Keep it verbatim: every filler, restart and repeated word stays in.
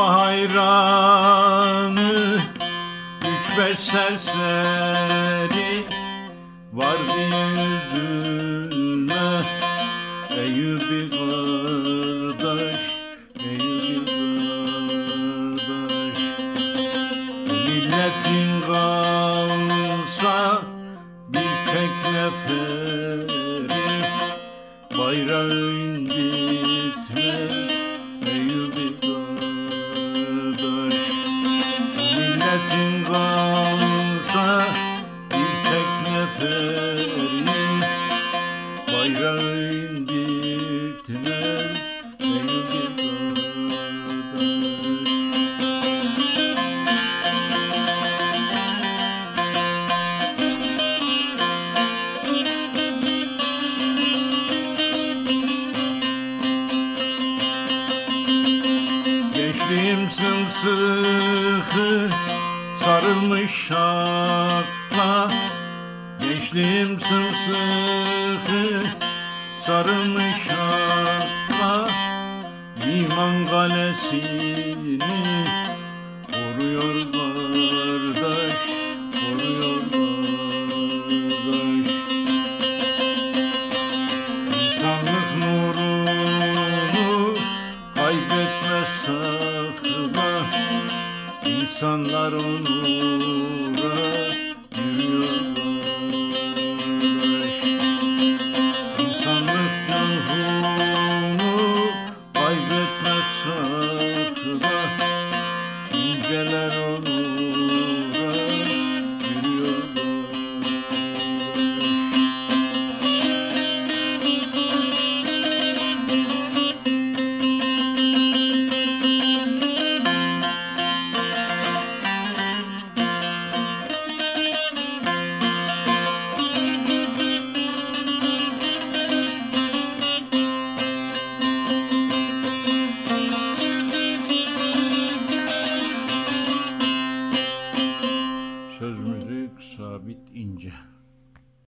hayranı, üç beş serseri var diye üzülme Eyüp'i kardeş, Eyüp'i kardeş. Milletin kalsa bir tek neferi, bayrağı indirtme Eyüp'i kardeş. Milletin kalsa bir tek neferi, bayrağı indirtme Eyüp'i Gençliğim sımsıkı sarılmış şakla, gençliğim sımsıkı sarılmış şakla, iman kalesini koruyor kardeş, koruyor kardeş. İnsanlık nurunu kaybetme sakla, İnsanlar onura yürüyor kardeş. İnsanlık ruhunu kaybetme sakla, İnceler onura yürüyor Söz müzik Sabit İnce.